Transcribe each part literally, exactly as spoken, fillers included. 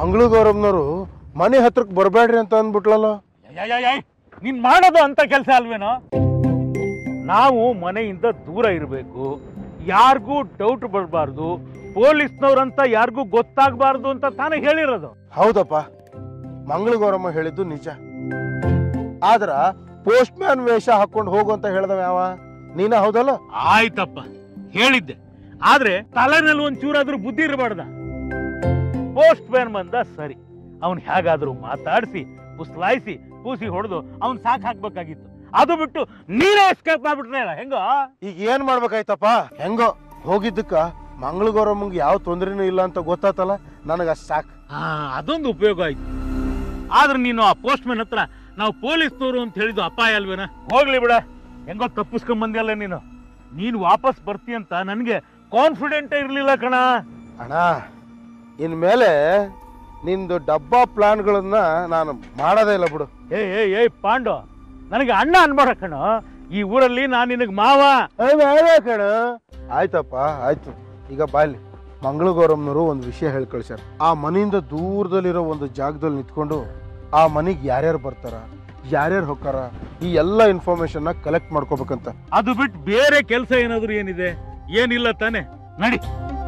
ಮಂಗಳಗೌರಮ್ನವರು ಮನೆ ಹತ್ರಕ್ಕೆ ಬರಬೇಡ್ರಿ ಅಂತ ಅಂದ್ಬಿಟ್ಲಲ್ಲ. ನೀನ್ ಮಾಡೋದು ಅಂತ ಕೆಲಸ ಅಲ್ವೇನೋ. ನಾವು ಮನೆಯಿಂದ ದೂರ ಇರಬೇಕು, ಯಾರಿಗೂ ಡೌಟ್ ಬರಬಾರ್ದು, ಪೊಲೀಸ್ನವ್ರಂತ ಯಾರಿಗೂ ಗೊತ್ತಾಗಬಾರ್ದು ಅಂತ ತಾನೇ ಹೇಳಿರೋದು. ಹೌದಪ್ಪ, ಮಂಗಳಗೌರಮ್ಮ ಹೇಳಿದ್ದು ನಿಜ. ಆದ್ರ ಪೋಸ್ಟ್ ಮ್ಯಾನ್ ವೇಷ ಹಾಕೊಂಡು ಹೋಗು ಅಂತ ಹೇಳ್ದವ ಯಾವ? ನೀನ ಹೌದಲ್ಲ? ಆಯ್ತಪ್ಪ, ಹೇಳಿದ್ದೆ. ಆದ್ರೆ ತಲೆನಲ್ಲಿ ಒಂದ್ ಚೂರಾದ್ರೂ ಬುದ್ಧಿ ಇರಬಾರ್ದ. ಪೋಸ್ಟ್ ಮ್ಯಾನ್ ಬಂದ ಸರಿ, ಅವನ್ ಹೇಗಾದ್ರೂ ಮಾತಾಡಿಸಿ ಪುಸ್ಲಾಯಿಸಿ ಪೂಸಿ ಹೊಡೆದು ಅವನ್ ಸಾಕ್ ಹಾಕ್ಬೇಕಾಗಿತ್ತು. ಅದು ಬಿಟ್ಟು ನೀರೇ ಎಸ್ಕೇಪ್ ಮಾಡ್ಬಿಟ್ರೆ ಹೆಂಗೋ? ಈಗ ಏನ್ ಮಾಡ್ಬೇಕಾಯ್ತಪ್ಪ? ಹೆಂಗೋ ಹೋಗಿದ್ದಕ್ಕ ಮಂಗಳಗೌರಮ್ಮಂಗೆ ಯಾವ ತೊಂದ್ರೆನೂ ಇಲ್ಲ ಅಂತ ಗೊತ್ತಾತಲ್ಲ, ನನಗ ಅಷ್ಟು ಸಾಕು. ಹಾ, ಅದೊಂದು ಉಪಯೋಗ ಆಯ್ತು. ಆದ್ರೆ ನೀನು ಆ ಪೋಸ್ಟ್ ಮ್ಯಾನ್ ಹತ್ರ ನಾವು ಪೊಲೀಸ್ನವರು ಅಂತ ಹೇಳಿದ್ದು ಅಪಾಯ ಅಲ್ವೇನ? ಹೋಗ್ಲಿ ಬಿಡ, ಹೆಂಗೋ ತಪ್ಪಿಸ್ಕೊಂಡ್ ಬಂದಿಯಲ್ಲ ನೀನು. ನೀನು ವಾಪಸ್ ಬರ್ತಿ ಅಂತ ನನ್ಗೆ ಕಾನ್ಫಿಡೆಂಟ್ ಇರ್ಲಿಲ್ಲ ಕಣ. ಅಣ್ಣ, ಇನ್ಮೇಲೆ ನಿಂದು ಡಬ್ಬಾ ಪ್ಲಾನ್ಗಳನ್ನ ನಾನು ಮಾಡೋದೇ ಇಲ್ಲ ಬಿಡು. ಏ ಏ ಏ ಪಾಂಡು, ನನಗೆ ಅಣ್ಣ ಅನ್ಬೇಡ ಕಣ. ಈ ಊರಲ್ಲಿ ನಾನು ನಿನಗೆ ಮಾವ ಕಣ. ಆಯ್ತಪ್ಪ ಆಯ್ತು. ಈಗ ಬಾಯ್ಲಿ, ಮಂಗಳಗೌರಮ್ನವರು ಒಂದು ವಿಷಯ ಹೇಳಿ ಕಳ್ಸ್ಯಾರ. ಆ ಮನೆಯಿಂದ ದೂರದಲ್ಲಿರೋ ಒಂದು ಜಾಗದಲ್ಲಿ ನಿಂತ್ಕೊಂಡು ಆ ಮನೆಗೆ ಯಾರ್ಯಾರು ಬರ್ತಾರ, ಯಾರ್ಯಾರು ಹೋಗ್ತಾರ, ಈ ಎಲ್ಲ ಇನ್ಫಾರ್ಮೇಶನ್ ಕಲೆಕ್ಟ್ ಮಾಡ್ಕೋಬೇಕಂತ. ಅದು ಬಿಟ್ಟು ಬೇರೆ ಕೆಲಸ ಏನಾದ್ರು ಏನಿದೆ? ಏನಿಲ್ಲ ತಾನೆ, ನಡಿ.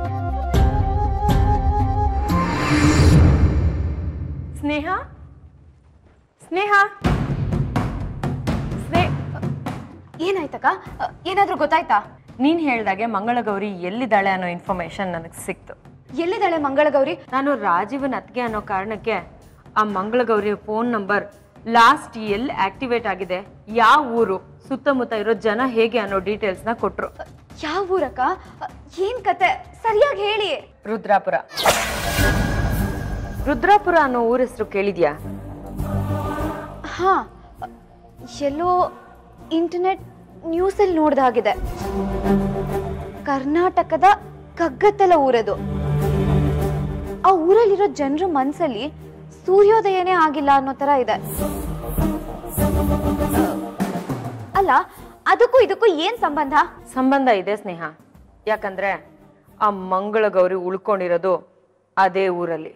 ಸ್ನೇಹ ಸ್ನೇಹ ಸ್ನೇ ಏನಾಯ್ತಕ್ಕ? ಏನಾದ್ರೂ ಗೊತ್ತಾಯ್ತಾ? ನೀನ್ ಹೇಳ್ದಾಗೆ ಮಂಗಳಗೌರಿ ಎಲ್ಲಿದ್ದಾಳೆ ಅನ್ನೋ ಇನ್ಫಾರ್ಮೇಶನ್ ನನಗೆ ಸಿಕ್ತು. ಎಲ್ಲಿದ್ದಾಳೆ ಮಂಗಳಗೌರಿ? ನಾನು ರಾಜೀವನ್ ಅತ್ಗೆ ಅನ್ನೋ ಕಾರಣಕ್ಕೆ ಆ ಮಂಗಳಗೌರಿಯ ಫೋನ್ ನಂಬರ್ ಲಾಸ್ಟ್ ಎಲ್ಲಿ ಆಕ್ಟಿವೇಟ್ ಆಗಿದೆ, ಯಾವ ಊರು, ಸುತ್ತಮುತ್ತ ಇರೋ ಜನ ಹೇಗೆ ಅನ್ನೋ ಡೀಟೇಲ್ಸ್ ನ ಕೊಟ್ರು. ಯಾವ ಊರಕ್ಕ? ಏನ್ ಕತೆ ಸರಿಯಾಗಿ ಹೇಳಿ. ರುದ್ರಾಪುರ. ರುದ್ರಾಪುರ ಅನ್ನೋ ಊರ ಹೆಸರು ಕೇಳಿದ್ಯಾ? ಹಾ, ಎಲ್ಲೋ ಇಂಟರ್ನೆಟ್ ನ್ಯೂಸ್ ಅಲ್ಲಿ ನೋಡ್ದಾಗಿದೆ. ಕರ್ನಾಟಕದ ಕಗ್ಗತ್ತಲ ಊರದು. ಆ ಊರಲ್ಲಿರೋ ಜನರ ಮನ್ಸಲ್ಲಿ ಸೂರ್ಯೋದಯನೇ ಆಗಿಲ್ಲ ಅನ್ನೋ ತರ ಇದೆ. ಅಲ್ಲ, ಅದಕ್ಕೂ ಇದಕ್ಕೂ ಏನ್ ಸಂಬಂಧ? ಸಂಬಂಧ ಇದೆ ಸ್ನೇಹ. ಯಾಕಂದ್ರೆ ಆ ಮಂಗಳಗೌರಿ ಉಳ್ಕೊಂಡಿರೋದು ಅದೇ ಊರಲ್ಲಿ.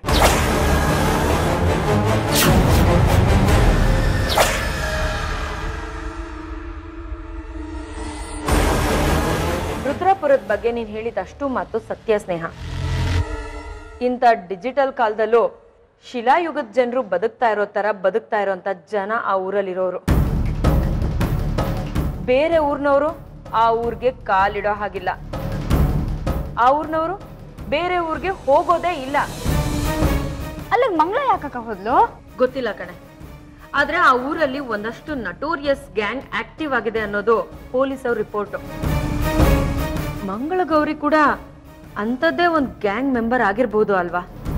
ರುದ್ರಾಪುರದ ಬಗ್ಗೆ ನೀನ್ ಹೇಳಿದಷ್ಟು ಮಾತು ಸತ್ಯ ಸ್ನೇಹ. ಇಂಥ ಡಿಜಿಟಲ್ ಕಾಲದಲ್ಲೂ ಶಿಲಾಯುಗದ ಜನರು ಬದುಕ್ತಾ ಇರೋ ತರ ಬದುಕ್ತಾ ಇರೋಂಥ ಜನ ಆ ಊರಲ್ಲಿರೋರು. ಬೇರೆ ಊರ್ನವರು ಆ ಊರ್ಗೆ ಕಾಲಿಡೋ ಹಾಗಿಲ್ಲ, ಆ ಊರ್ನವರು ಬೇರೆ ಊರ್ಗೆ ಹೋಗೋದೇ ಇಲ್ಲ. ಅಲ್ಲ, ಮಂಗಳ ಯಾಕಕ್ಕ ಹೋದ್ಲು? ಗೊತ್ತಿಲ್ಲ ಕಣೆ. ಆದ್ರೆ ಆ ಊರಲ್ಲಿ ಒಂದಷ್ಟು ನಟೋರಿಯಸ್ ಗ್ಯಾಂಗ್ ಆಕ್ಟಿವ್ ಆಗಿದೆ ಅನ್ನೋದು ಪೊಲೀಸ್ ಅವ್ರ ರಿಪೋರ್ಟ್. ಮಂಗಳಗೌರಿ ಕೂಡ ಅಂಥದ್ದೇ ಒಂದು ಗ್ಯಾಂಗ್ ಮೆಂಬರ್ ಆಗಿರ್ಬೋದು ಅಲ್ವಾ?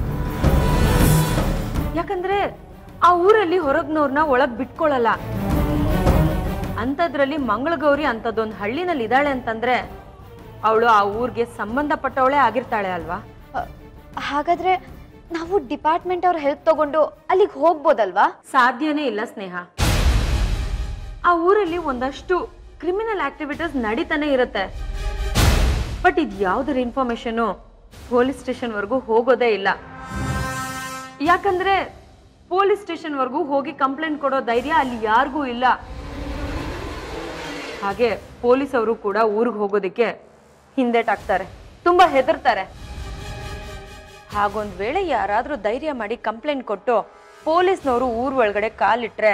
ಯಾಕಂದ್ರೆ ಆ ಊರಲ್ಲಿ ಹೊರಗ್ನವ್ರನ್ನ ಒಳಗ್ ಬಿಟ್ಕೊಳ್ಳಲ್ಲ. ಅಂಥದ್ರಲ್ಲಿ ಮಂಗಳಗೌರಿ ಅಂಥದ್ದೊಂದು ಹಳ್ಳಿನಲ್ಲಿ ಇದ್ದಾಳೆ ಅಂತಂದ್ರೆ ಅವಳು ಆ ಊರಿಗೆ ಸಂಬಂಧಪಟ್ಟವಳೇ ಆಗಿರ್ತಾಳೆ ಅಲ್ವಾ? ಹಾಗಾದ್ರೆ ನಾವು ಡಿಪಾರ್ಟ್ಮೆಂಟ್ ಅವ್ರ ಹೆಲ್ಪ್ ತಗೊಂಡು ಅಲ್ಲಿಗೆ ಹೋಗ್ಬೋದಲ್ವಾ? ಸಾಧ್ಯನೇ ಇಲ್ಲ ಸ್ನೇಹ. ಆ ಊರಲ್ಲಿ ಒಂದಷ್ಟು ಕ್ರಿಮಿನಲ್ ಆಕ್ಟಿವಿಟೀಸ್ ನಡೀತಾನೆ ಇರುತ್ತೆ. ಬಟ್ ಇದು ಯಾವುದರ ಇನ್ಫಾರ್ಮೇಶನು ಪೊಲೀಸ್ ಸ್ಟೇಷನ್ ವರೆಗೂ ಹೋಗೋದೇ ಇಲ್ಲ. ಯಾಕಂದ್ರೆ ಪೊಲೀಸ್ ಸ್ಟೇಷನ್ ವರೆಗೂ ಹೋಗಿ ಕಂಪ್ಲೇಂಟ್ ಕೊಡೋ ಧೈರ್ಯ ಅಲ್ಲಿ ಯಾರಿಗೂ ಇಲ್ಲ. ಹಾಗೆ ಪೊಲೀಸ್ ಅವರು ಕೂಡ ಊರಿಗೆ ಹೋಗೋದಿಕ್ಕೆ ಹಿಂದೆಟಾಕ್ತಾರೆ, ತುಂಬಾ ಹೆದರ್ತಾರೆ. ಹಾಗೊಂದ್ ವೇಳೆ ಯಾರಾದ್ರೂ ಧೈರ್ಯ ಮಾಡಿ ಕಂಪ್ಲೇಂಟ್ ಕೊಟ್ಟು ಪೊಲೀಸ್ನವರು ಊರ್ ಒಳಗಡೆ ಕಾಲಿಟ್ರೆ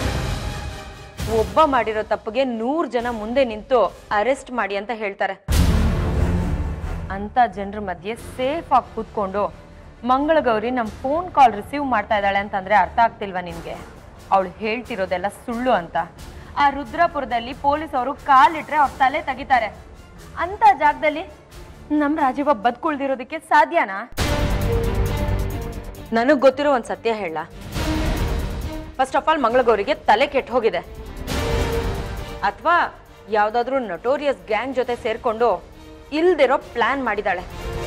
ಒಬ್ಬ ಮಾಡಿರೋ ತಪ್ಪಿಗೆ ನೂರ್ ಜನ ಮುಂದೆ ನಿಂತು ಅರೆಸ್ಟ್ ಮಾಡಿ ಅಂತ ಹೇಳ್ತಾರೆ. ಅಂತ ಜನರ ಮಧ್ಯೆ ಸೇಫ್ ಆಗಿ ಕೂತ್ಕೊಂಡು ಮಂಗಳಗೌರಿ ನಮ್ ಫೋನ್ ಕಾಲ್ ರಿಸೀವ್ ಮಾಡ್ತಾ ಇದ್ದಾಳೆ ಅಂತಂದ್ರೆ ಅರ್ಥ ಆಗ್ತಿಲ್ವಾ ನಿನ್ಗೆ? ಅವಳು ಹೇಳ್ತಿರೋದೆಲ್ಲ ಸುಳ್ಳು ಅಂತ. ಆ ರುದ್ರಾಪುರದಲ್ಲಿ ಪೊಲೀಸ್ ಅವರು ಕಾಲಿಟ್ರೆ ಅವ್ರ ತಲೆ ತೆಗಿತಾರೆ. ಅಂತ ಜಾಗದಲ್ಲಿ ನಮ್ ರಾಜೀವ ಬದುಕುಳ್ದಿರೋದಕ್ಕೆ ಸಾಧ್ಯನಾ? ನನಗ್ ಗೊತ್ತಿರೋ ಒಂದ್ ಸತ್ಯ ಹೇಳ. ಫಸ್ಟ್ ಆಫ್ ಆಲ್ ಮಂಗಳಗೌರಿಗೆ ತಲೆ ಕೆಟ್ಟ ಹೋಗಿದೆ, ಅಥವಾ ಯಾವ್ದಾದ್ರು ನಟೋರಿಯಸ್ ಗ್ಯಾಂಗ್ ಜೊತೆ ಸೇರ್ಕೊಂಡು ಇಲ್ದಿರೋ ಪ್ಲಾನ್ ಮಾಡಿದಾಳೆ.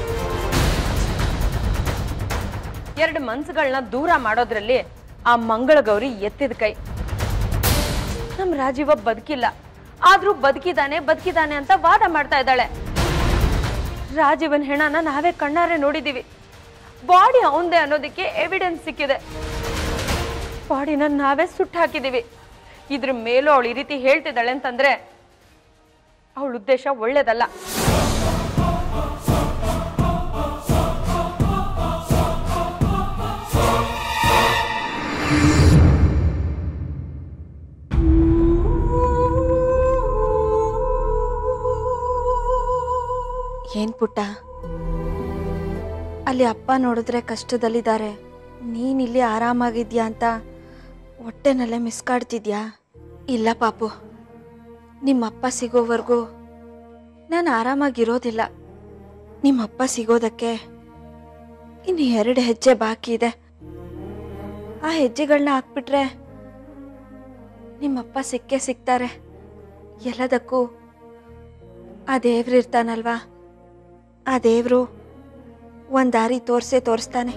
ಎರಡು ಮನ್ಸುಗಳನ್ನ ದೂರ ಮಾಡೋದ್ರಲ್ಲಿ ಆ ಮಂಗಳಗೌರಿ ಎತ್ತಿದ ಕೈ. ನಮ್ ರಾಜೀವ ಬದುಕಿಲ್ಲ, ಆದ್ರೂ ಬದುಕಿದಾನೆ ಬದುಕಿದಾನೆ ಅಂತ ವಾದ ಮಾಡ್ತಾ ಇದ್ದಾಳೆ. ರಾಜೀವನ್ ಹೆಣನ ನಾವೇ ಕಣ್ಣಾರೆ ನೋಡಿದೀವಿ. ಬಾಡಿ ಅವಂದೇ ಅನ್ನೋದಕ್ಕೆ ಎವಿಡೆನ್ಸ್ ಸಿಕ್ಕಿದೆ. ಬಾಡಿನ ನಾವೇ ಸುಟ್ಟು ಹಾಕಿದೀವಿ. ಇದ್ರ ಮೇಲೂ ಅವಳು ಈ ರೀತಿ ಹೇಳ್ತಿದ್ದಾಳೆ ಅಂತಂದ್ರೆ ಅವಳ ಉದ್ದೇಶ ಒಳ್ಳೇದಲ್ಲ. ಏನ್ ಪುಟ್ಟ, ಅಲ್ಲಿ ಅಪ್ಪ ನೋಡಿದ್ರೆ ಕಷ್ಟದಲ್ಲಿದ್ದಾರೆ, ನೀನಿಲ್ಲಿ ಆರಾಮಾಗಿದ್ಯಾ ಅಂತ ಹೊಟ್ಟೆನಲ್ಲೇ ಮಿಸ್ಕಾಡ್ತಿದ್ಯಾ? ಇಲ್ಲ ಪಾಪು, ನಿಮ್ಮಪ್ಪ ಸಿಗೋವರೆಗೂ ನಾನು ಆರಾಮಾಗಿರೋದಿಲ್ಲ. ನಿಮ್ಮಪ್ಪ ಸಿಗೋದಕ್ಕೆ ಇನ್ನು ಎರಡು ಹೆಜ್ಜೆ ಬಾಕಿ ಇದೆ. ಆ ಹೆಜ್ಜೆಗಳನ್ನ ಹಾಕ್ಬಿಟ್ರೆ ನಿಮ್ಮಪ್ಪ ಸಿಕ್ಕೇ ಸಿಗ್ತಾರೆ. ಎಲ್ಲದಕ್ಕೂ ಆ ದೇವ್ರು ಇರ್ತಾನಲ್ವಾ, ಆ ದೇವ್ರು ಒಂದ್ ದಾರಿ ತೋರ್ಸೇ ತೋರಿಸ್ತಾನೆ.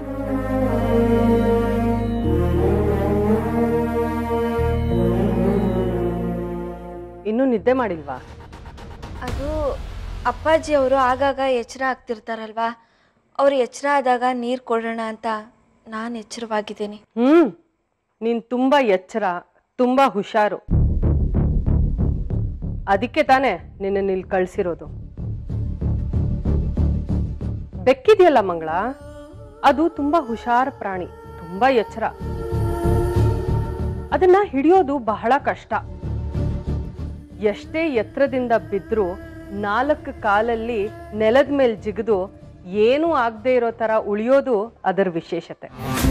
ಇನ್ನೂ ನಿದ್ದೆ ಮಾಡಿಲ್ವಾ? ಅದು ಅಪ್ಪಾಜಿ ಅವರು ಆಗಾಗ ಎಚ್ಚರ ಆಗ್ತಿರ್ತಾರಲ್ವಾ, ಅವ್ರು ಎಚ್ಚರ ಆದಾಗ ನೀರು ಕೊಡೋಣ ಅಂತ ನಾನು ಎಚ್ಚರವಾಗಿದ್ದೀನಿ. ಹ್ಮ್ ನೀನ್ ತುಂಬಾ ಎಚ್ಚರ, ತುಂಬಾ ಹುಷಾರು. ಅದಕ್ಕೆ ತಾನೇ ನಿನ್ನ ಇಲ್ಲಿ ಕಳ್ಸಿರೋದು. ಬೆಕ್ಕಿದೆಯಲ್ಲ ಮಂಗಳ, ಅದು ತುಂಬಾ ಹುಷಾರ ಪ್ರಾಣಿ, ತುಂಬಾ ಎಚ್ಚರ. ಅದನ್ನ ಹಿಡಿಯೋದು ಬಹಳ ಕಷ್ಟ. ಎಷ್ಟೇ ಎತ್ತರದಿಂದ ಬಿದ್ರೂ ನಾಲ್ಕು ಕಾಲಲ್ಲಿ ನೆಲದ ಮೇಲೆ ಜಿಗಿದು ಏನೂ ಆಗದೆ ಇರೋ ತರ ಉಳಿಯೋದು ಅದರ ವಿಶೇಷತೆ.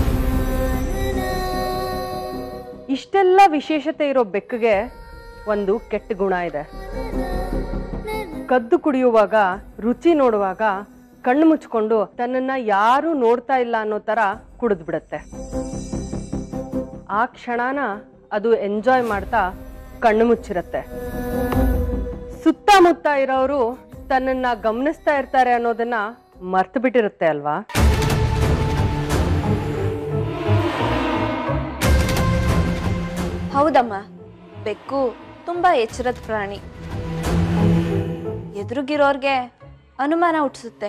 ಇಷ್ಟೆಲ್ಲ ವಿಶೇಷತೆ ಇರೋ ಬೆಕ್ಕಿಗೆ ಒಂದು ಕೆಟ್ಟ ಗುಣ ಇದೆ. ಕದ್ದು ಕುಡಿಯುವಾಗ, ರುಚಿ ನೋಡುವಾಗ ಕಣ್ಣು ಮುಚ್ಕೊಂಡು ತನ್ನನ್ನ ಯಾರು ನೋಡ್ತಾ ಇಲ್ಲ ಅನ್ನೋ ತರ ಕುಡಿದು ಬಿಡುತ್ತೆ. ಆ ಕ್ಷಣನ ಅದು ಎಂಜಾಯ್ ಮಾಡ್ತಾ ಕಣ್ಣು ಮುಚ್ಚಿರತ್ತೆ. ಸುತ್ತಮುತ್ತ ಇರೋರು ತನ್ನನ್ನ ಗಮನಿಸ್ತಾ ಇರ್ತಾರೆ ಅನ್ನೋದನ್ನ ಮರ್ತು ಬಿಟ್ಟಿರುತ್ತೆ ಅಲ್ವಾ? ಹೌದಮ್ಮ, ಬೆಕ್ಕು ತುಂಬಾ ಎಚ್ಚರದ ಪ್ರಾಣಿ. ಎದುರುಗಿರೋರ್ಗೆ ಅನುಮಾನ ಹುಟ್ಟಿಸುತ್ತೆ.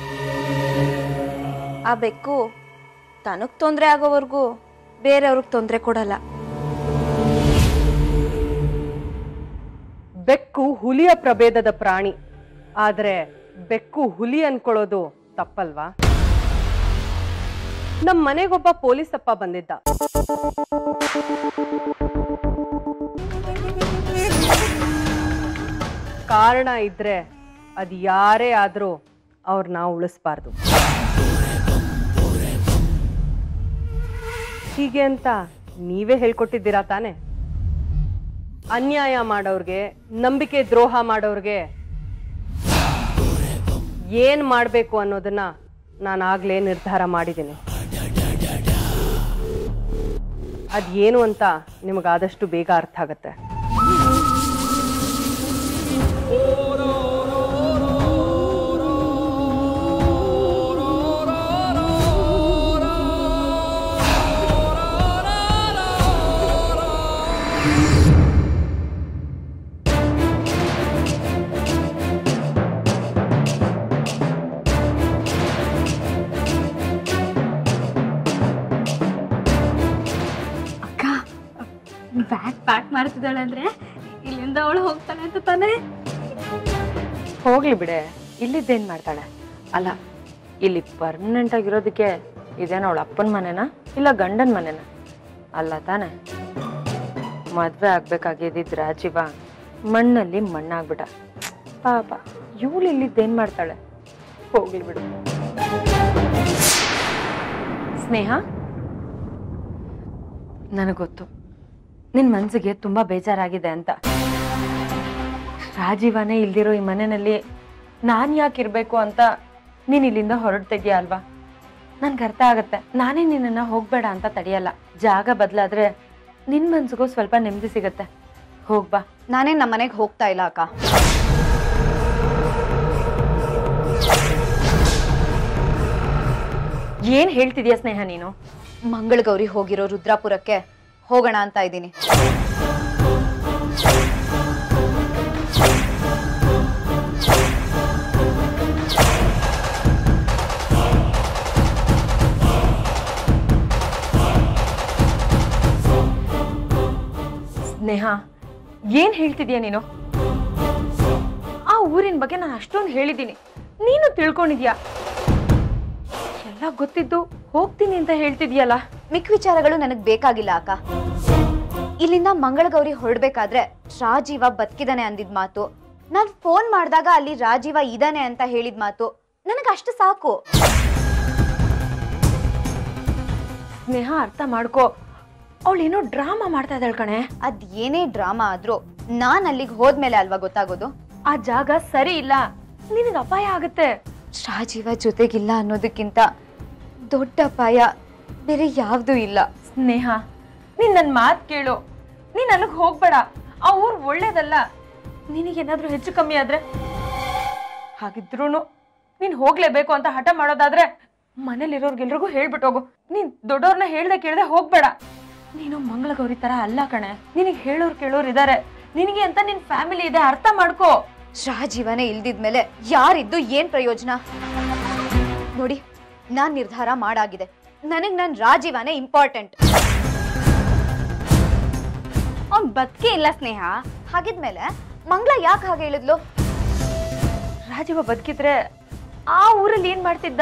ಆ ಬೆಕ್ಕು ತನಗ್ ತೊಂದರೆ ಆಗೋವರೆಗೂ ಬೇರೆಯವ್ರಿಗೆ ತೊಂದರೆ ಕೊಡಲ್ಲ. ಬೆಕ್ಕು ಹುಲಿಯ ಪ್ರಭೇದದ ಪ್ರಾಣಿ. ಆದ್ರೆ ಬೆಕ್ಕು ಹುಲಿ ಅನ್ಕೊಳ್ಳೋದು ತಪ್ಪಲ್ವಾ? ನಮ್ಮ ಮನೆಗೊಬ್ಬ ಪೊಲೀಸ್ ಅಪ್ಪ ಬಂದಿದ್ದ. ಕಾರಣ ಇದ್ರೆ ಅದು ಯಾರೇ ಆದ್ರೂ ಅವ್ರನ್ನ ಉಳಿಸ್ಬಾರ್ದು. ಹೀಗೆ ಅಂತ ನೀವೇ ಹೇಳ್ಕೊಟ್ಟಿದ್ದೀರಾ ತಾನೆ? ಅನ್ಯಾಯ ಮಾಡೋರ್ಗೆ, ನಂಬಿಕೆ ದ್ರೋಹ ಮಾಡೋರ್ಗೆ ಏನ್ ಮಾಡ್ಬೇಕು ಅನ್ನೋದನ್ನ ನಾನು ಆಗ್ಲೇ ನಿರ್ಧಾರ ಮಾಡಿದ್ದೀನಿ. ಅದೇನು ಅಂತ ನಿಮಗಾದಷ್ಟು ಬೇಗ ಅರ್ಥ ಆಗತ್ತೆ. ಬ್ಯಾಗ್ ಪ್ಯಾಕ್ ಮಾಡ್ತಿದ್ದಾಳೆ ಅಂದ್ರೆ ಇಲ್ಲಿಂದ ಅವಳು ಹೋಗ್ತಾಳೆ ಅಂತ ತಾನೇ? ಹೋಗ್ಲಿ ಬಿಡೆ, ಇಲ್ಲಿದ್ದೇನ್ ಮಾಡ್ತಾಳೆ? ಅಲ್ಲ, ಇಲ್ಲಿ ಪರ್ಮನೆಂಟ್ ಆಗಿರೋದಕ್ಕೆ ಇದೇನ ಅವಳ ಅಪ್ಪನ ಮನೆನಾ ಇಲ್ಲ ಗಂಡನ ಮನೆನಾ? ಅಲ್ಲ ತಾನೆ. ಮದ್ವೆ ಆಗ್ಬೇಕಾಗಿದ್ದ ರಾಜೀವ ಮಣ್ಣಲ್ಲಿ ಮಣ್ಣಾಗ್ಬಿಟ. ಪಾಪ ಇವಳು ಇಲ್ಲಿದ್ದೇನ್ ಮಾಡ್ತಾಳೆ? ಹೋಗ್ಲಿ ಬಿಡು. ಸ್ನೇಹ, ನನಗೊತ್ತು ನಿನ್ ಮನ್ಸಿಗೆ ತುಂಬಾ ಬೇಜಾರಾಗಿದೆ ಅಂತ. ರಾಜೀವನೇ ಇಲ್ದಿರೋ ಈ ಮನೆಯಲ್ಲಿ ನಾನ್ ಯಾಕೆ ಇರ್ಬೇಕು ಅಂತ ನೀನ್ ಇಲ್ಲಿಂದ ಹೊರಡ್ತಿದ್ಯಾ ಅಲ್ವಾ? ನನ್ಗೆ ಅರ್ಥ ಆಗತ್ತೆ. ನಾನೇ ನಿನ್ನನ್ನ ಹೋಗ್ಬೇಡ ಅಂತ ತಡೆಯಲ್ಲ. ಜಾಗ ಬದಲಾದ್ರೆ ನಿನ್ ಮನ್ಸಿಗೂ ಸ್ವಲ್ಪ ನೆಮ್ಮದಿ ಸಿಗತ್ತೆ. ಹೋಗ್ಬಾ. ನಾನೇ ನಮ್ಮ ಮನೆಗೆ ಹೋಗ್ತಾ ಇಲ್ಲ ಅಕ್ಕ. ಏನ್ ಹೇಳ್ತಿದ್ಯಾ ಸ್ನೇಹ ನೀನು? ಮಂಗಳಗೌರಿ ಹೋಗಿರೋ ರುದ್ರಾಪುರಕ್ಕೆ ಹೋಗೋಣ ಅಂತ ಇದ್ದೀನಿ. ಸ್ನೇಹ, ಏನ್ ಹೇಳ್ತಿದ್ಯಾ ನೀನು? ಆ ಊರಿನ ಬಗ್ಗೆ ನಾನು ಅಷ್ಟೊಂದು ಹೇಳಿದ್ದೀನಿ, ನೀನು ತಿಳ್ಕೊಂಡಿದ್ಯಾ. ಎಲ್ಲ ಗೊತ್ತಿದ್ದು ಹೋಗ್ತೀನಿ ಅಂತ ಹೇಳ್ತಿದ್ಯಲ್ಲ. ಮಿಕ್ಕ ವಿಚಾರಗಳು ನನಗ್ ಬೇಕಾಗಿಲ್ಲ ಅಕ್ಕ. ಇಲ್ಲಿಂದ ಮಂಗಳಗೌರಿ ಹೊರಡ್ಬೇಕಾದ್ರೆ ರಾಜೀವ ಬದುಕಿದಾನೆ ಅಂದಿದ್ ಮಾತು, ನಾನ್ ಫೋನ್ ಮಾಡಿದಾಗ ಅಲ್ಲಿ ರಾಜೀವ ಇದಾನೆ ಅಂತ ಹೇಳಿದ ಮಾತು ನನಗೆ ಅಷ್ಟು ಸಾಕು. ಸ್ನೇಹ, ಅರ್ಥ ಮಾಡ್ಕೋ, ಅವಳೇನೋ ಡ್ರಾಮಾ ಮಾಡ್ತಾ ಇದ್ದಾಳ ಕಣೆ. ಅದ್ ಏನೇ ಡ್ರಾಮಾ ಆದ್ರೂ ನಾನ್ ಅಲ್ಲಿಗೆ ಹೋದ್ಮೇಲೆ ಅಲ್ವಾ ಗೊತ್ತಾಗೋದು. ಆ ಜಾಗ ಸರಿ ಇಲ್ಲ, ನಿನಗೆ ಅಪಾಯ ಆಗುತ್ತೆ. ರಾಜೀವ ಜೊತೆಗಿಲ್ಲ ಅನ್ನೋದಕ್ಕಿಂತ ದೊಡ್ಡ ಅಪಾಯ ಬೇರೆ ಯಾವ್ದೂ ಇಲ್ಲ. ಸ್ನೇಹ, ನೀನ್ ನನ್ ಮಾತ್ ಕೇಳು, ನೀನ್ ಅಲ್ಲಿಗೆ ಹೋಗ್ಬೇಡ. ಆ ಊರ್ ಒಳ್ಳೇದಲ್ಲ. ನಿನಗೇನಾದ್ರೂ ಹೆಚ್ಚು ಕಮ್ಮಿ ಆದ್ರೆ, ಹಾಗಿದ್ರೂನು ನೀನ್ ಹೋಗ್ಲೇಬೇಕು ಅಂತ ಹಠ ಮಾಡೋದಾದ್ರೆ ಮನೇಲಿರೋರ್ಗೆಲ್ರಿಗೂ ಹೇಳ್ಬಿಟ್ಟು ಹೋಗು. ನೀನ್ ದೊಡ್ಡವ್ರನ್ನ ಹೇಳ್ದೆ ಕೇಳ್ದೆ ಹೋಗ್ಬೇಡ. ನೀನು ಮಂಗಳಗೌರಿ ತರ ಅಲ್ಲ ಕಣೆ. ನಿನಗೆ ಹೇಳೋರ್ ಕೇಳೋರ್ ಇದಾರೆ, ನಿನಗೆ ಅಂತ ನಿನ್ ಫ್ಯಾಮಿಲಿ ಇದೆ, ಅರ್ಥ ಮಾಡ್ಕೋ. ರಾಜೀವನೇ ಇಲ್ದಿದ್ಮೇಲೆ ಯಾರಿದ್ದು ಏನ್ ಪ್ರಯೋಜನ? ನೋಡಿ, ನಾನ್ ನಿರ್ಧಾರ ಮಾಡಾಗಿದೆ. ನನಗ್ ನನ್ ರಾಜೀವನೇ ಇಂಪಾರ್ಟೆಂಟ್. ಅವ್ನ್ ಬದುಕೇ ಇಲ್ಲ ಸ್ನೇಹ. ಹಾಗಿದ್ಮೇಲೆ ಮಂಗಳ ಯಾಕೆ ಹಾಗೆ ಹೇಳಿದ್ಲು? ರಾಜೀವ ಬದುಕಿದ್ರೆ ಆ ಊರಲ್ಲಿ ಏನ್ ಮಾಡ್ತಿದ್ದ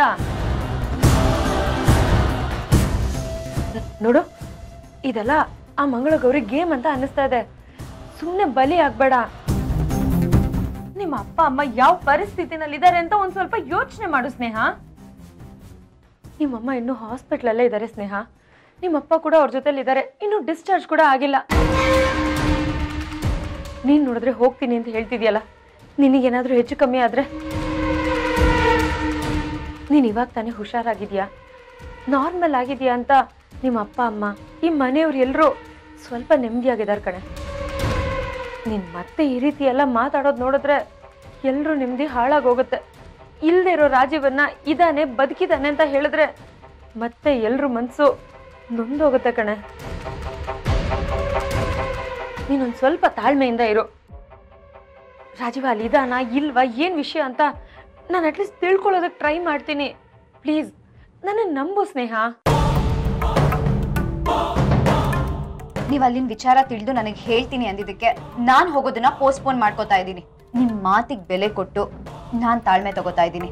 ನೋಡು. ಇದೆಲ್ಲ ಆ ಮಂಗಳಗೌರಿ ಗೇಮ್ ಅಂತ ಅನ್ನಿಸ್ತಾ ಇದೆ. ಸುಮ್ನೆ ಬಲಿ ಆಗ್ಬೇಡ. ನಿಮ್ಮ ಅಪ್ಪ ಅಮ್ಮ ಯಾವ ಪರಿಸ್ಥಿತಿನಲ್ಲಿದ್ದಾರೆ ಅಂತ ಒಂದ್ ಸ್ವಲ್ಪ ಯೋಚನೆ ಮಾಡು ಸ್ನೇಹ. ನಿಮ್ಮಮ್ಮ ಇನ್ನು ಹಾಸ್ಪಿಟಲ್ ಅಲ್ಲೇ ಇದ್ದಾರೆ ಸ್ನೇಹ. ನಿಮ್ಮಪ್ಪ ಕೂಡ ಅವ್ರ ಜೊತೆಲಿ ಇದ್ದಾರೆ, ಇನ್ನು ಡಿಸ್ಚಾರ್ಜ್ ಕೂಡ ಆಗಿಲ್ಲ. ನೀನ್ ನೋಡಿದ್ರೆ ಹೋಗ್ತೀನಿ ಅಂತ ಹೇಳ್ತಿದ್ಯಲ್ಲ, ನಿನಗೇನಾದ್ರೂ ಹೆಚ್ಚು ಕಮ್ಮಿ ಆದ್ರೆ? ನೀನ್ ಇವಾಗ ತಾನೇ ಹುಷಾರಾಗಿದ್ಯಾ, ನಾರ್ಮಲ್ ಆಗಿದ್ಯಾ ಅಂತ ನಿಮ್ಮ ಅಪ್ಪ ಅಮ್ಮ ಈ ಮನೆಯವ್ರು ಎಲ್ರೂ ಸ್ವಲ್ಪ ನೆಮ್ಮದಿಯಾಗಿದ್ದಾರೆ ಕಣೆ. ನೀನ್ ಮತ್ತೆ ಈ ರೀತಿ ಎಲ್ಲ ಮಾತಾಡೋದು ನೋಡಿದ್ರೆ ಎಲ್ರೂ ನೆಮ್ಮದಿ ಹಾಳಾಗೋಗುತ್ತೆ. ಇಲ್ಲದೆ ಇರೋ ರಾಜೀವನ್ನ ಇದಾನೆ ಬದುಕಿದಾನೆ ಅಂತ ಹೇಳಿದ್ರೆ ಮತ್ತೆ ಎಲ್ರೂ ಮನ್ಸು ನೊಂದೋಗುತ್ತೆ ಕಣೆ. ನೀನೊಂದ್ ಸ್ವಲ್ಪ ತಾಳ್ಮೆಯಿಂದ ಇರು. ರಾಜೀವ ಅಲ್ಲಿ ಇದಾನ ಇಲ್ವಾ, ಏನ್ ವಿಷಯ ಅಂತ ನಾನು ಅಟ್ಲೀಸ್ಟ್ ತಿಳ್ಕೊಳ್ಳೋದಕ್ಕೆ ಟ್ರೈ ಮಾಡ್ತೀನಿ. ಪ್ಲೀಸ್ ನನ್ನ ನಂಬು ಸ್ನೇಹ. ನೀವ್ ಅಲ್ಲಿನ ವಿಚಾರ ತಿಳಿದು ನನಗೆ ಹೇಳ್ತೀನಿ ಅಂದಿದ್ದಕ್ಕೆ ನಾನ್ ಹೋಗೋದನ್ನ ಪೋಸ್ಟ್ಪೋನ್ ಮಾಡ್ಕೋತಾ ಇದ್ದೀನಿ. ನಿಮ್ ಮಾತಿಗೆ ಬೆಲೆ ಕೊಟ್ಟು ನಾನ್ ತಾಳ್ಮೆ ತಗೋತಾ ಇದ್ದೀನಿ.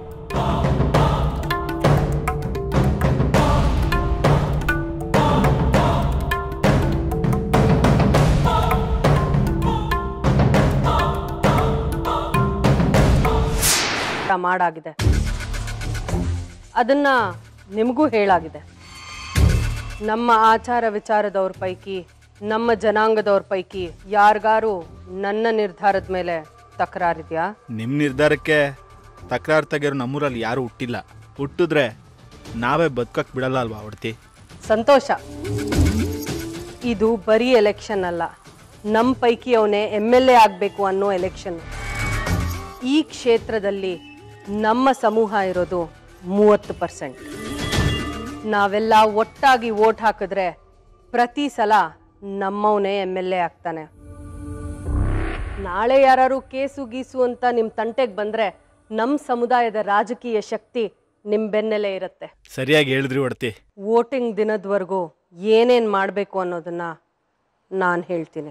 ಮಾಡಾಗಿದೆ, ಅದನ್ನ ನಿಮಗೂ ಹೇಳಾಗಿದೆ. ನಮ್ಮ ಆಚಾರ ವಿಚಾರದವ್ರ ಪೈಕಿ, ನಮ್ಮ ಜನಾಂಗದವ್ರ ಪೈಕಿ ಯಾರಿಗಾರು ನನ್ನ ನಿರ್ಧಾರದ ಮೇಲೆ ತಕರಾರಿದ್ಯಾ? ನಿಮ್ಮ ನಿರ್ಧಾರಕ್ಕೆ ತಕರಾರು ತೆಗೆಯೋರು ನಮ್ಮೂರಲ್ಲಿ ಯಾರು ಹುಟ್ಟಿಲ್ಲ. ಹುಟ್ಟಿದ್ರೆ ನಾವೇ ಬದುಕಕ್ಕೆ ಬಿಡಲ್ಲ ಅಲ್ವಾ ಹೊಡ್ತಿ? ಸಂತೋಷ. ಇದು ಬರೀ ಎಲೆಕ್ಷನ್ ಅಲ್ಲ, ನಮ್ಮ ಪೈಕಿ ಅವನೇ ಎಮ್ ಎಲ್ ಎ ಆಗಬೇಕು ಅನ್ನೋ ಎಲೆಕ್ಷನ್. ಈ ಕ್ಷೇತ್ರದಲ್ಲಿ ನಮ್ಮ ಸಮೂಹ ಇರೋದು ಮೂವತ್ತು ಪರ್ಸೆಂಟ್. ನಾವೆಲ್ಲ ಒಟ್ಟಾಗಿ ವೋಟ್ ಹಾಕಿದ್ರೆ ಪ್ರತಿ ಸಲ ನಮ್ಮವನೇ ಎಮ್ ಎಲ್ ಎ ಆಗ್ತಾನೆ. ನಾಳೆ ಯಾರು ಕೇಸು ಗೀಸು ಅಂತ ನಿಮ್ಮ ತಂಟೆಗೆ ಬಂದರೆ ನಮ್ಮ ಸಮುದಾಯದ ರಾಜಕೀಯ ಶಕ್ತಿ ನಿಮ್ಮ ಬೆನ್ನೆಲೆ ಇರುತ್ತೆ. ಸರಿಯಾಗಿ ಹೇಳಿದ್ರಿ ಹೊಡ್ತಿ. ವೋಟಿಂಗ್ ದಿನದವರೆಗೂ ಏನೇನು ಮಾಡಬೇಕು ಅನ್ನೋದನ್ನ ನಾನು ಹೇಳ್ತೀನಿ.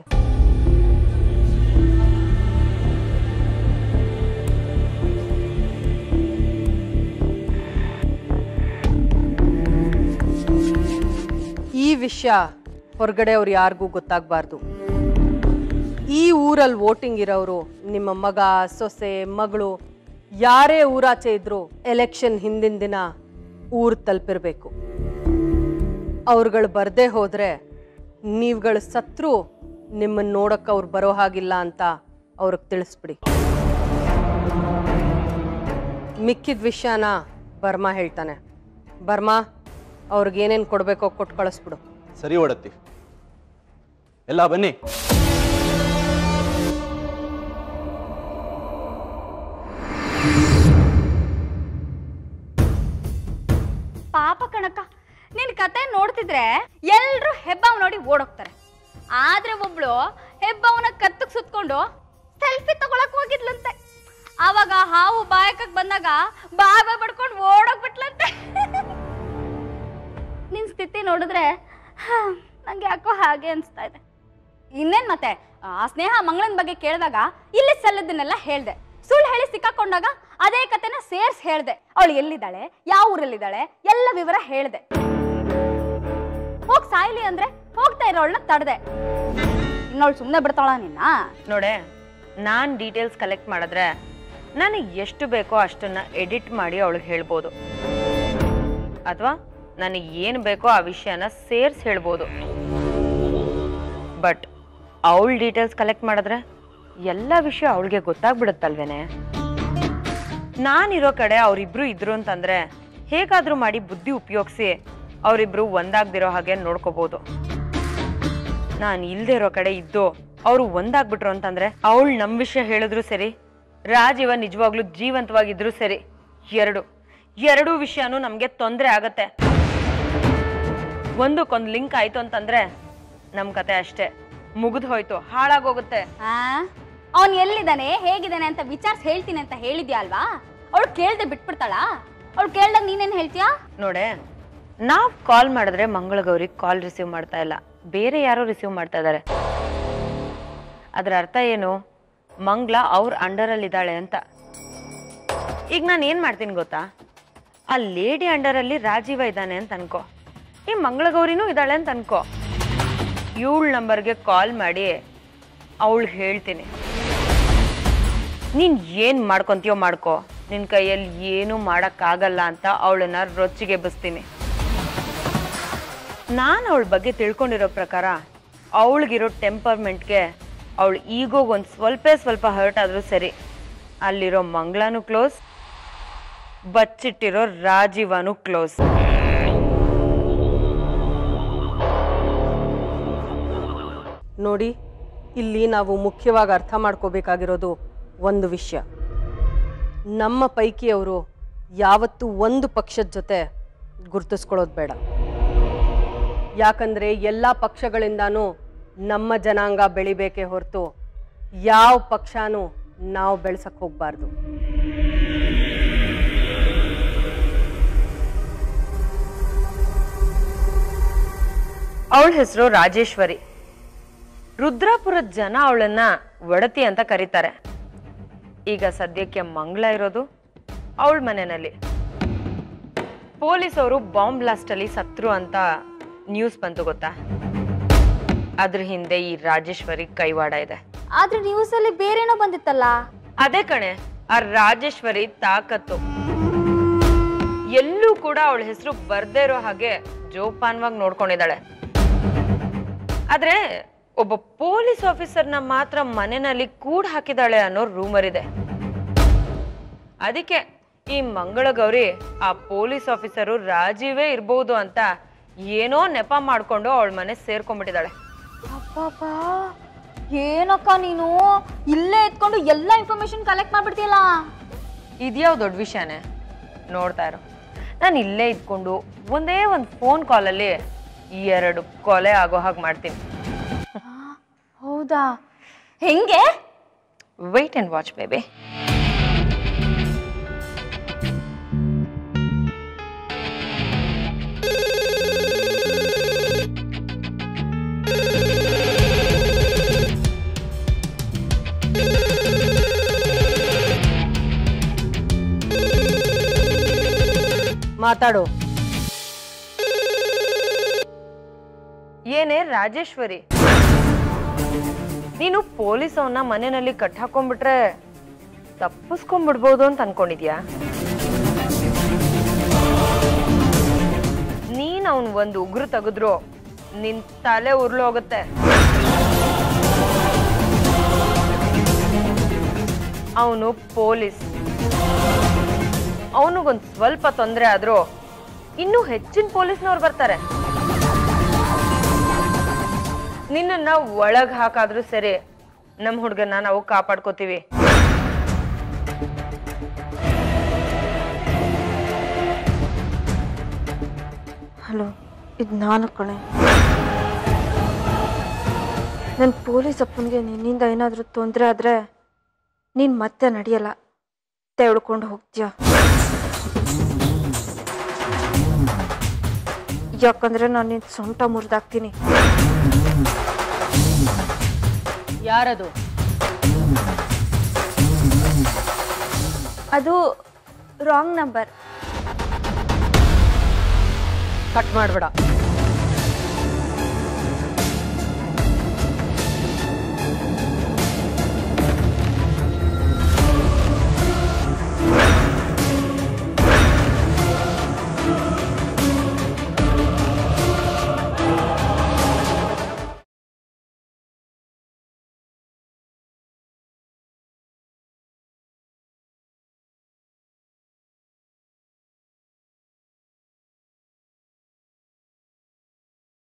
ಈ ವಿಷಯ ಹೊರಗಡೆ ಅವ್ರು ಯಾರಿಗೂ ಗೊತ್ತಾಗಬಾರ್ದು. ಈ ಊರಲ್ಲಿ ವೋಟಿಂಗ್ ಇರೋರು ನಿಮ್ಮ ಮಗ, ಸೊಸೆ, ಮಗಳು ಯಾರೇ ಊರಾಚೆ ಇದ್ರು ಎಲೆಕ್ಷನ್ ಹಿಂದಿನ ದಿನ ಊರು ತಲುಪಿರ್ಬೇಕು. ಅವ್ರುಗಳು ಬರದೇ ಹೋದ್ರೆ ನೀವುಗಳು ಸತ್ರು ನಿಮ್ಮನ್ನು ನೋಡಕ್ಕೆ ಅವ್ರು ಬರೋ ಹಾಗಿಲ್ಲ ಅಂತ ಅವ್ರಿಗೆ ತಿಳಿಸ್ಬಿಡಿ. ಮಿಕ್ಕಿದ ವಿಷಯನ ಬರ್ಮಾ ಹೇಳ್ತಾನೆ. ಬರ್ಮಾ, ಅವ್ರಿಗೆ ಏನೇನು ಕೊಡಬೇಕೋ ಕೊಟ್ಟು ಕಳಿಸ್ಬಿಡು. ಸರಿ ಹೊಡತ್ತಿ. ಎಲ್ಲ ಬನ್ನಿ. ಪಾಪ ಕಣಕ್ಕ, ನಿನ್ ಕತೆ ನೋಡ್ತಿದ್ರೆ ಎಲ್ರು ಹೆಬ್ಬಾವ್ ನೋಡಿ ಓಡೋಗ್ತಾರೆ. ಆದ್ರೆ ಒಬ್ಳು ಹೆಬ್ಬಾವನ ಕತ್ತಕ್ ಸುತ್ಕೊಂಡು ಸೆಲ್ಫಿ ತಗೊಳಕ್ ಹೋಗಿದ್ಲಂತೆ. ಆವಾಗ ಹಾವು ಬಾಯಕಕ್ ಬಂದಾಗ ಬಾಯ್ ಬಾಯ್ ಬಡ್ಕೊಂಡು ಓಡೋಗ್ಬಿಟ್ಲಂತೆ. ನಿನ್ ಸ್ಥಿತಿ ನೋಡಿದ್ರೆ ನಂಗೆ ಯಾಕೋ ಹಾಗೆ ಅನ್ಸ್ತಾ ಇದೆ. ಇನ್ನೇನ್ ಮತ್ತೆ ಆ ಸ್ನೇಹ ಮಂಗಳನ ಬಗ್ಗೆ ಕೇಳಿದಾಗ ಇಲ್ಲಿ ಸಲ್ಲದನ್ನೆಲ್ಲ ಹೇಳ್ದೆ. ಸುಳ್ಳು ಹೇಳಿ ಸಿಕ್ಕಾಕೊಂಡಾಗ ಅದೇ ಕತೆನ ಸೇರ್ಸ್ ಹೇಳ್ದೆ. ಅವಳು ಎಲ್ಲಿದ್ದಾಳೆ, ಯಾವ ಊರಲ್ಲಿದ್ದಾಳೆ ಎಲ್ಲ ವಿವರ ಹೇಳ್ದೆ. ಹೋಗ್ ಸಾಯ್ಲಿ ಅಂದ್ರೆ ಹೋಗ್ತಾ ಇರೋಳನ್ನ ತಡ್ದೆ. ಇನ್ನವಳು ಸುಮ್ಮನೆ ಬಿಡ್ತಾಳ ನಿನ್ನ? ನೋಡೆ, ನಾನು ಡೀಟೇಲ್ಸ್ ಕಲೆಕ್ಟ್ ಮಾಡಿದ್ರೆ ನನಗೆ ಎಷ್ಟು ಬೇಕೋ ಅಷ್ಟನ್ನ ಎಡಿಟ್ ಮಾಡಿ ಅವಳಿಗೆ ಹೇಳ್ಬೋದು, ಅಥವಾ ನನಗೆ ಏನು ಬೇಕೋ ಆ ವಿಷಯನ ಸೇರ್ಸ್ ಹೇಳ್ಬೋದು. ಬಟ್ ಅವಳ ಡೀಟೇಲ್ಸ್ ಕಲೆಕ್ಟ್ ಮಾಡಿದ್ರೆ ಎಲ್ಲ ವಿಷಯ ಅವಳಿಗೆ ಗೊತ್ತಾಗ್ಬಿಡುತ್ತಲ್ವೇನೆ. ನಾನಿರೋ ಕಡೆ ಅವರಿಬ್ರು ಇದ್ರು ಅಂತಂದ್ರೆ ಹೇಗಾದ್ರೂ ಮಾಡಿ ಬುದ್ಧಿ ಉಪಯೋಗಿಸಿ ಅವರಿಬ್ರು ಒಂದಾಗ್ದಿರೋ ಹಾಗೆ ನೋಡ್ಕೋಬಹುದು. ನಾನು ಇಲ್ದೇ ಇರೋ ಕಡೆ ಇದ್ದು ಅವರು ಒಂದಾಗ್ಬಿಟ್ರು ಅಂತಂದ್ರೆ ಅವಳು ನಮ್ಮ ವಿಷಯ ಹೇಳಿದ್ರು ಸರಿ, ರಾಜೀವ ನಿಜವಾಗ್ಲೂ ಜೀವಂತವಾಗಿದ್ರು ಸರಿ, ಎರಡು ಎರಡೂ ವಿಷಯನೂ ನಮ್ಗೆ ತೊಂದರೆ ಆಗತ್ತೆ. ಒಂದಕ್ಕೊಂದು ಲಿಂಕ್ ಆಯ್ತು ಅಂತಂದ್ರೆ ನಮ್ ಕತೆ ಅಷ್ಟೇ ಮುಗಿದು ಹೋಯ್ತು, ಹಾಳಾಗೋಗುತ್ತೆ. ಆ ಅವನ್ ಎಲ್ಲಿದ್ದಾನೆ ಹೇಗಿದ್ದಾನೆ ಅಂತ ವಿಚಾರಿಸಿ ಹೇಳ್ತೀನಿ ಅಂತ ಹೇಳಿದ್ಯಾ ಅಲ್ವಾ? ಅವಳು ಕೇಳ್ದೆ ಬಿಟ್ಬಿಡ್ತಾಳ? ಅವಳು ಕೇಳ್ದಾಗ ನೀನೇನ್ ಹೇಳ್ತೀಯಾ? ನೋಡೆ, ನಾವ್ ಕಾಲ್ ಮಾಡಿದ್ರೆ ಮಂಗಳಗೌರಿ ಕಾಲ್ ರಿಸೀವ್ ಮಾಡ್ತಾ ಇಲ್ಲ, ಬೇರೆ ಯಾರೋ ರಿಸೀವ್ ಮಾಡ್ತಾ ಇದ್ದಾರೆ. ಅದ್ರ ಅರ್ಥ ಏನು? ಮಂಗ್ಲ ಅವ್ರ ಅಂಡರಲ್ಲಿ ಇದ್ದಾಳೆ ಅಂತ. ಈಗ ನಾನು ಏನ್ ಮಾಡ್ತೀನಿ ಗೊತ್ತಾ, ಆ ಲೇಡಿ ಅಂಡರಲ್ಲಿ ರಾಜೀವ ಇದ್ದಾನೆ ಅಂತ ಅನ್ಕೋ, ಈ ಮಂಗಳಗೌರಿನೂ ಇದ್ದಾಳೆ ಅಂತ ಅನ್ಕೋ. ಇವಳ ನಂಬರ್ಗೆ ಕಾಲ್ ಮಾಡಿ ಅವಳು ಹೇಳ್ತೀನಿ, ನೀನ್ ಏನ್ ಮಾಡ್ಕೊಂತೀಯೋ ಮಾಡ್ಕೋ, ನಿನ್ ಕೈಯಲ್ಲಿ ಏನು ಮಾಡಕ್ಕಾಗಲ್ಲ ಅಂತ ಅವಳನ್ನ ರೊಚ್ಚಿಗೆ ಬಸ್ತೀನಿ. ನಾನು ಅವಳ ಬಗ್ಗೆ ತಿಳ್ಕೊಂಡಿರೋ ಪ್ರಕಾರ ಅವಳಿಗಿರೋ ಟೆಂಪರ್ಮೆಂಟ್ಗೆ ಅವಳು ಈಗೋಗ ಒಂದು ಸ್ವಲ್ಪ ಸ್ವಲ್ಪ ಹರ್ಟ್ ಆದ್ರೂ ಸರಿ, ಅಲ್ಲಿರೋ ಮಂಗಳನೂ ಕ್ಲೋಸ್, ಬಚ್ಚಿಟ್ಟಿರೋ ರಾಜೀವನೂ ಕ್ಲೋಸ್. ನೋಡಿ, ಇಲ್ಲಿ ನಾವು ಮುಖ್ಯವಾಗಿ ಅರ್ಥ ಮಾಡ್ಕೋಬೇಕಾಗಿರೋದು ಒಂದು ವಿಷಯ. ನಮ್ಮ ಪೈಕಿಯವರು ಯಾವತ್ತೂ ಒಂದು ಪಕ್ಷದ ಜೊತೆ ಗುರುತಿಸ್ಕೊಳ್ಳೋದು ಬೇಡ. ಯಾಕಂದರೆ ಎಲ್ಲ ಪಕ್ಷಗಳಿಂದನೂ ನಮ್ಮ ಜನಾಂಗ ಬೆಳಿಬೇಕೇ ಹೊರತು ಯಾವ ಪಕ್ಷನೂ ನಾವು ಬೆಳೆಸಕ್ಕೆ ಹೋಗಬಾರ್ದು. ಅವಳ ಹೆಸರು ರಾಜೇಶ್ವರಿ. ರುದ್ರಾಪುರದ ಜನ ಅವಳನ್ನ ಒಡತಿ ಅಂತ ಕರೀತಾರೆ. ಈಗ ಸದ್ಯಕ್ಕೆ ಮಂಗಳ ಇರೋದು ಅವಳ ಮನೆಯಲ್ಲಿ. ಪೊಲೀಸ್ ಅವರು ಬಾಂಬ್ ಬ್ಲಾಸ್ಟ್ ಅಲ್ಲಿ ಸತ್ರು ಅಂತ ನ್ಯೂಸ್ ಬಂತು ಗೊತ್ತಾ? ಅದ್ರ ಹಿಂದೆ ಈ ರಾಜೇಶ್ವರಿ ಕೈವಾಡ ಇದೆ. ಆದ್ರೆ ನ್ಯೂಸ್ ಅಲ್ಲಿ ಬೇರೇನೋ ಬಂದಿತ್ತಲ್ಲ? ಅದೇ ಕಣೆ, ಆ ರಾಜೇಶ್ವರಿ ತಾಕತ್ತು. ಎಲ್ಲೂ ಕೂಡ ಅವಳ ಹೆಸರು ಬರ್ದೇ ಇರೋ ಹಾಗೆ ಜೋಪಾನವಾಗಿ ನೋಡ್ಕೊಂಡಿದ್ದಾಳೆ. ಆದ್ರೆ ಒಬ್ಬ ಪೊಲೀಸ್ ಆಫೀಸರ್ನ ಮಾತ್ರ ಮನೆಯಲ್ಲಿ ಕೂಡ್ ಹಾಕಿದಾಳೆ ಅನ್ನೋ ರೂಮರ್ ಇದೆ. ಅದಕ್ಕೆ ಈ ಮಂಗಳಗೌರಿ ಆ ಪೊಲೀಸ್ ಆಫೀಸರು ರಾಜೀವೇ ಇರ್ಬೋದು ಅಂತ ಏನೋ ನೆಪ ಮಾಡ್ಕೊಂಡು ಅವಳ ಮನೆ ಸೇರ್ಕೊಂಡ್ಬಿಟ್ಟಿದ್ದಾಳೆ. ಅಬ್ಬಬ್ಬಾ, ಏನಕ್ಕ ನೀನು ಇಲ್ಲೇ ಇಟ್ಕೊಂಡು ಎಲ್ಲ ಇನ್ಫಾರ್ಮೇಶನ್ ಕಲೆಕ್ಟ್ ಮಾಡ್ಬಿಡ್ತೀಯಲ್ಲ? ಇದ್ಯಾವ ದೊಡ್ಡ ವಿಷಯನೇ, ನೋಡ್ತಾ ಇರೋ. ನಾನು ಇಲ್ಲೇ ಇದ್ಕೊಂಡು ಒಂದೇ ಒಂದು ಫೋನ್ ಕಾಲಲ್ಲಿ ಎರಡು ಕೊಲೆ ಆಗೋ ಹಾಗೆ ಮಾಡ್ತೀನಿ. ಹೌದಾ? ಹೆಂಗೆ? Wait and watch baby. ಮಾತಾಡು. ಏನೇ ರಾಜೇಶ್ವರಿ, ನೀನು ಪೊಲೀಸ್ ಅವನ್ನ ಮನೆಯಲ್ಲಿ ಕಟ್ ಹಾಕೊಂಡ್ಬಿಟ್ರೆ ತಪ್ಪಿಸ್ಕೊಂಡ್ಬಿಡ್ಬೋದು ಅಂತ ಅನ್ಕೊಂಡಿದ್ಯಾ? ನೀನ್ ಅವನ್ ಒಂದು ಉಗುರು ತೆಗೆದ್ರು ನಿನ್ ತಲೆ ಉರುಳು ಹೋಗುತ್ತೆ. ಅವನು ಪೊಲೀಸ್. ಅವನಿಗೊಂದು ಸ್ವಲ್ಪ ತೊಂದರೆ ಆದ್ರೂ ಇನ್ನೂ ಹೆಚ್ಚಿನ ಪೊಲೀಸ್ನವ್ರು ಬರ್ತಾರೆ. ನಿನ್ನ ಒಳಗ್ ಹಾಕಾದ್ರೂ ಸರಿ, ನಮ್ಮ ಹುಡುಗನ ನಾವು ಕಾಪಾಡ್ಕೋತೀವಿ. ಹಲೋ, ಇದು ನಾನು ಕಣೆ. ನನ್ನ ಪೊಲೀಸ್ ಅಪ್ಪನಿಗೆ ನಿನ್ನಿಂದ ಏನಾದರೂ ತೊಂದರೆ ಆದರೆ ನೀನು ಮತ್ತೆ ನಡೆಯಲ್ಲ, ತೆಗೆದುಕೊಂಡು ಹೋಗ್ತೀಯ. ಯಾಕಂದರೆ ನಾನು ನಿನ್ನ ಸೊಂಟ ಮುರಿದಾಕ್ತೀನಿ. ಯಾರದು? ಅದು ರಾಂಗ್ ನಂಬರ್. ಕಟ್ ಮಾಡ್ಬೇಡ.